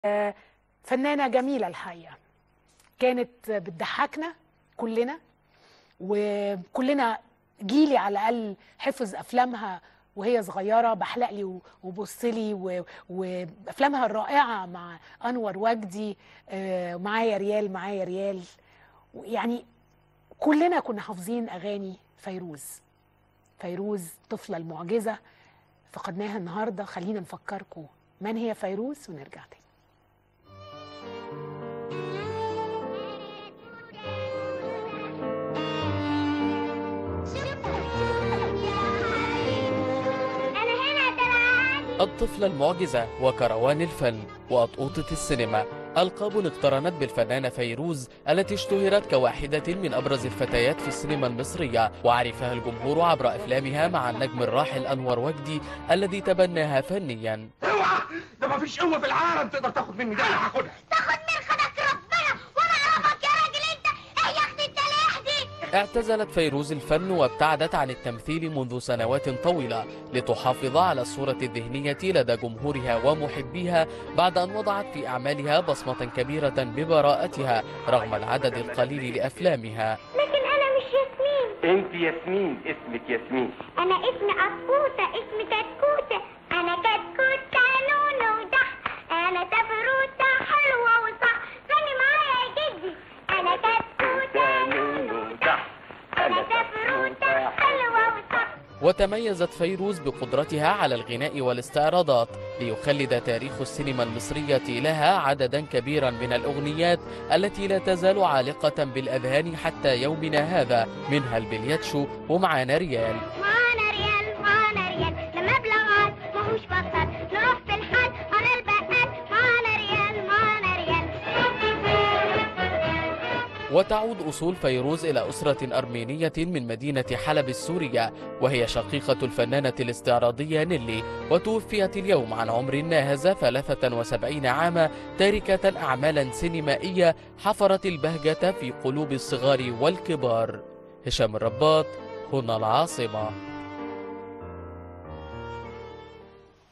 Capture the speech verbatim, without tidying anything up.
فنانة جميلة الحقيقة، كانت بتضحكنا كلنا، وكلنا جيلي على الأقل حفظ أفلامها وهي صغيرة، بحلقلي وبصلي، وأفلامها الرائعة مع أنور وجدي، معايا ريال معايا ريال، يعني كلنا كنا حافظين أغاني فيروز. فيروز طفلة المعجزة فقدناها النهاردة. خلينا نفكركم من هي فيروز ونرجع تاني. الطفلة المعجزة وكروان الفن وأطقوطة السينما، ألقاب اقترنت بالفنانة فيروز التي اشتهرت كواحدة من أبرز الفتيات في السينما المصرية، وعرفها الجمهور عبر أفلامها مع النجم الراحل أنور وجدي الذي تبناها فنيا. اوعى، ده مفيش قوة في العالم تقدر تاخد مني ده، انا هاخدها. تاخد من خدك ربنا وانا اعرفك يا راجل انت، ايه يا اختي التلاح دي؟ اعتزلت فيروز الفن وابتعدت عن التمثيل منذ سنوات طويلة لتحافظ على الصورة الذهنية لدى جمهورها ومحبيها، بعد أن وضعت في أعمالها بصمة كبيرة ببراءتها رغم العدد القليل لأفلامها. لكن انا مش ياسمين. انت ياسمين، اسمك ياسمين. انا اسمي قطوطة، اسمي كتكوتة، انا كتكوتة نونو ضح، انا تفروتة حلوة وصح، غني معايا يا جدي. انا كتكوتة نونو ضح، انا تفروتة حلوة وصح. وتميزت فيروز بقدرتها على الغناء والاستعراضات ليخلد تاريخ السينما المصرية لها عددا كبيرا من الأغنيات التي لا تزال عالقة بالأذهان حتى يومنا هذا، منها البلياتشو ومعانا ريال. معانا ريال معانا ريال لما بلغات ماهوش بطل، نروح في الحال على البقال، معانا ريال معانا ريال. وتعود أصول فيروز إلى أسرة أرمينية من مدينة حلب السورية، وهي شقيقة الفنانة الاستعراضية نيلي، وتوفيت اليوم عن عمر ناهز ثلاثة وسبعين عاما، تاركة أعمالا سينمائية حفرت البهجة في قلوب الصغار والكبار. هشام الرباط، هنا العاصمة.